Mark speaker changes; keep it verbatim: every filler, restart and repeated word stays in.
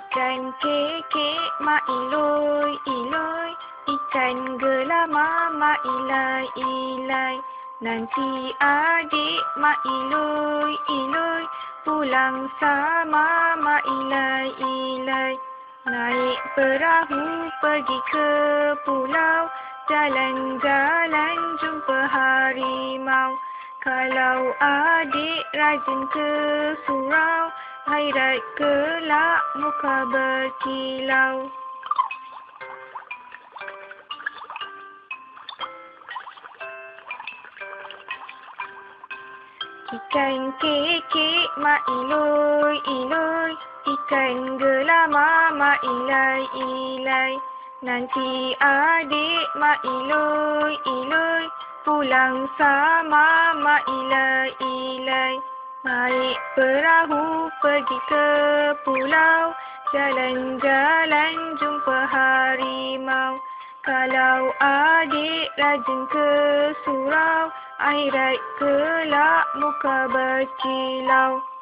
Speaker 1: Ikan kekek mak iloi iloi, ikan gelama mak ilai ilai. Nanti adik mak iloi iloi, pulang sama mak ilai ilai. Naik perahu pergi ke pulau, jalan-jalan jumpa harimau. Kalau adik rajin ke surau, akhirat kelak muka berkilau. Ikan kekek mak iloi iloi, ikan gelama mak ilai ilai. Nanti adik mak iloi iloi, pulang sama mak ilai ilai. Naik perahu pergi ke pulau, jalan-jalan jumpa harimau. Kalau adik rajin ke surau, akhirat kelak muka berkilau.